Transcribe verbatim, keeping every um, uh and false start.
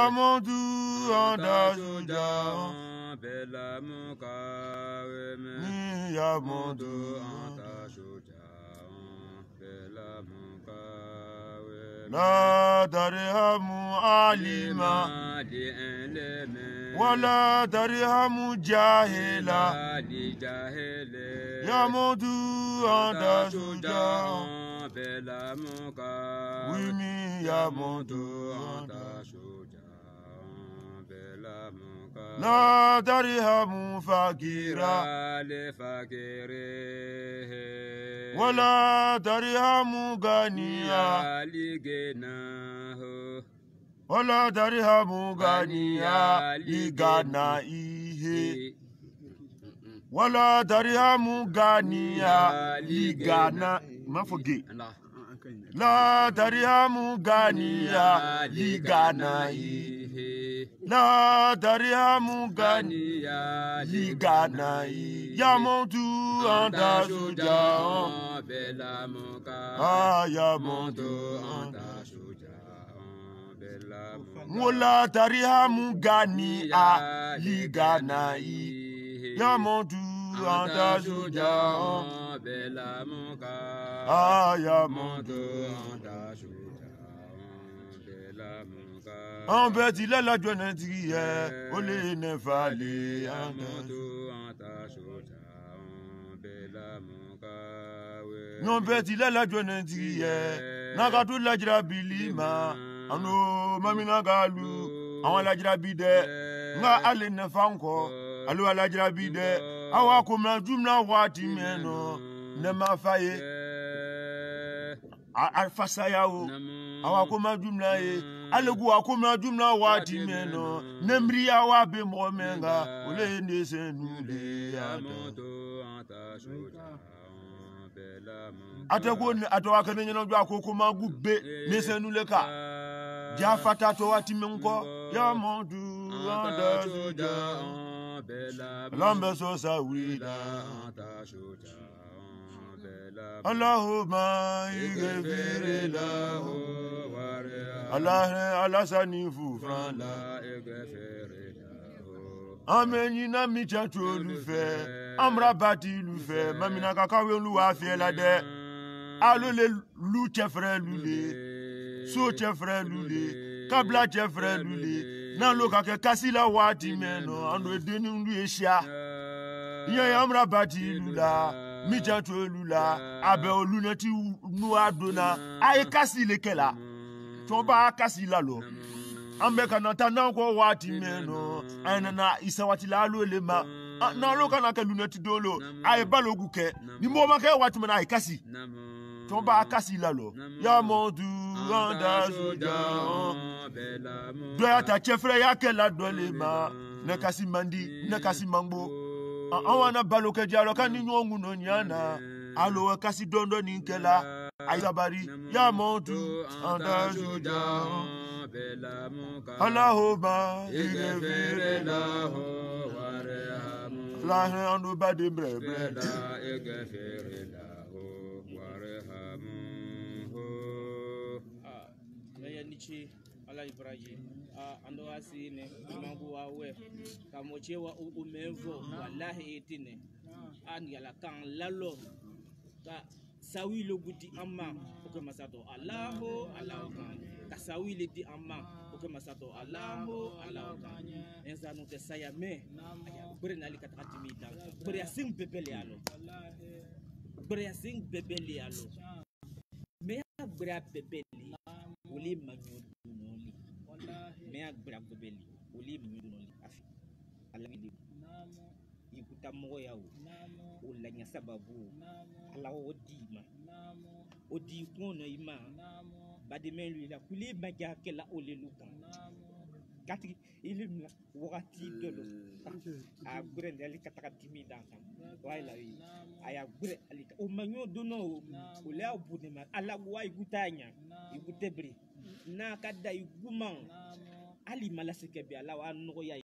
Yamondu anda suja bela muka ni yamondu anda suja bela muka la darhamu alima wala darhamu jahila yamondu anda suja bela muka wimi yamondu anda suja bela muka la darhamu fakira le fakire wala darhamu ganiya ligena ho wala darhamu ganiya ligana ihe wala darhamu ganiya ligana ma forget la darhamu ganiya ligana ihe la darhamu ganiya ligana ihe yamondu anda suja bela muka ah yamondu anda suja bela muka wala darhamu ganiya ligana ihe yamondu anda suja bela muka ah yamondu anda suja bela muka en beti la la jona diye ole ne fale yamondu anda suja bela muka non beti la la jona diye na ka to la jira bilima ano mamina galu awon la jira bide nga ale ne fanko alu ala jira bide awa ko ma jumla wati meno ne ma faye alfasa yawo awa ko ma jumla ye alegu ako ma jumla wati meno nemri awa be mo menga ole ne senule yamondu anda suja bela muka atego ni atwa kan nyina jo akoko ma gubbe ne senule ka ja fata to wati menko yamondu anda suja bela lambe so sawida anda suja bela Allahumma ighfir lahu Allah Allah sanifu fran la igfere lahu ameni na mi chatu olufe amra bati lufe mamina kakawe oluwa fi elade alole lu chefre lule so chefre lule kabla chefre lule na lo ka ke kasila wati meno ando edeni ndu esia yen amra bati lula mi chatu lula abe oluna ti nu adona ay kasile kela toba kasila lo ambe kana tana ko wati meno anana isawati la lo le ma na lo kana ke lunati dolo ay balogu ke ni mo ma ke wati mena ay kasi toba kasila lo ya mondu anda suja bela muka do ya ta chefre ya ke la dole ma ne kasi mandi ne kasi mangbo awana baloke jalo kan ni nyongu no nyana alo kasi dondo ni kela ayabari ya mondu anda suja bela muka Allahumma igfere lahu warhamu la ando bade bre bre bela igfere lahu warhamu ah ya nichi ala Ibrahim ah ando asine mangu wawe kamoche wa umevo wallahi etine an yala kan lalo ka sawilo gudi amma oke masato Allahu Allahu kan ka sawile di amma oke masato Allahu Allahu kan enza no te saya me aya bere nali katakati mi dan bere asing bebele alo bere asing bebele alo me bere bebele woli manyo noli me bere bebele woli manyo noli afi alami namo ikuta mogo yawo ulanya sababu ala odima odi kono ima bade men lui la kuli maga kala ole lukan katri ilim wakati dolo a gure ali kataka timi dan wala wi aya gure ali o manyo dono o le abude ma ala wa igutanya igutebri na kada iguman ali malaseke bi ala wa no ya